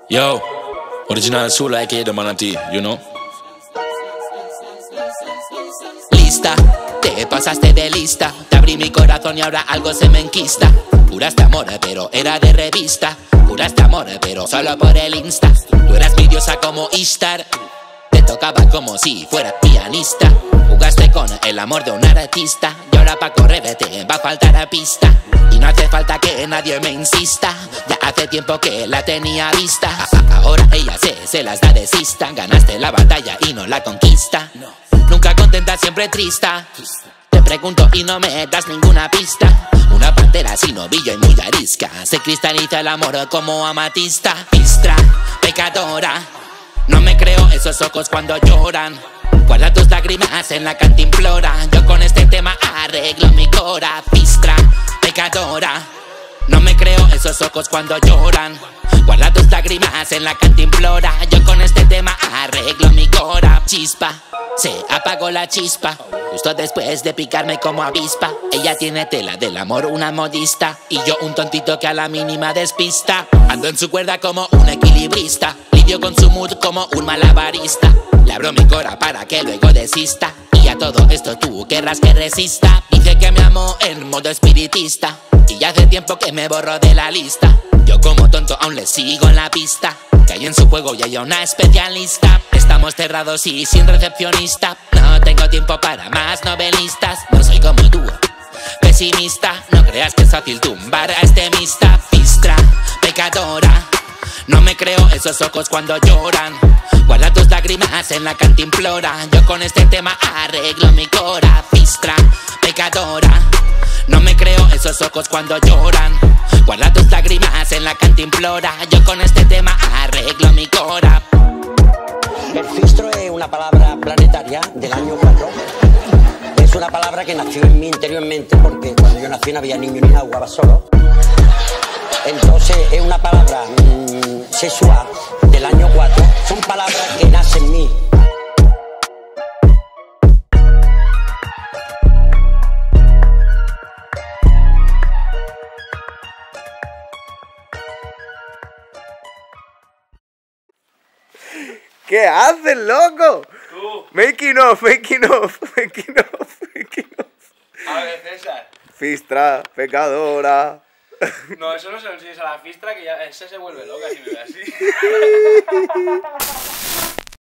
Yo, original Soul aka The Manatee, you know. Lista, te pasaste de lista. Te abrí mi corazón y ahora algo se me enquista. Juraste amor, pero era de revista. Juraste amor, pero solo por el Insta. Tú eras mi diosa como Ishtar. Te tocaba como si fueras pianista. Jugaste con el amor de un artista. Y ahora pa' correr te va a faltar a pista. Y no hace falta que nadie me insista. Ya hace tiempo que la tenía vista. Ahora ella se las da de sista. Ganaste la batalla y no la conquista. Nunca contenta, siempre triste. Te pregunto y no me das ninguna pista. Una pantera sin ovillo y muy arisca. Se cristaliza el amor como amatista. Pistra, pecadora. No me creo esos ojos cuando lloran. Guarda tus lágrimas en la cantimplora. Yo con este tema arreglo mi cora. Pistra, pecadora. No me creo esos ojos cuando lloran. Guarda tus lágrimas en la cantimplora. Yo con este tema arreglo mi cora. Chispa, se apagó la chispa justo después de picarme como avispa. Ella tiene tela del amor, una modista. Y yo un tontito que a la mínima despista. Ando en su cuerda como un equilibrista. Lidio con su mood como un malabarista. Le abro mi cora para que luego desista. Y a todo esto tú querrás que resista. Dice que me amo en modo espiritista. Y ya hace tiempo que me borro de la lista. Yo como tonto aún le sigo en la pista. Que hay en su juego y hay una especialista. Estamos cerrados y sin recepcionista. No tengo tiempo para más novelistas. No soy como tú, pesimista. No creas que es fácil tumbar a este mista. Pistra, pecadora. No me creo esos ojos cuando lloran. Guarda tus lágrimas en la cantimplora. Yo con este tema arreglo mi cora. Pistra, pecadora. No me creo esos ojos cuando lloran. Guarda tus lágrimas en la cantimplora. Yo con este tema arreglo mi cora. El fistro es una palabra planetaria del año 4. Es una palabra que nació en mí interiormente, porque cuando yo nací no había niño ni nada, jugaba solo. Entonces es una palabra sexual del año 4. Son palabras que nacen en mí. ¿Qué haces, loco? Tú. Making off. A ver, César. Fistra, pecadora. No, eso no se lo enseñes a la fistra, que ya esa se vuelve loca si me ve así.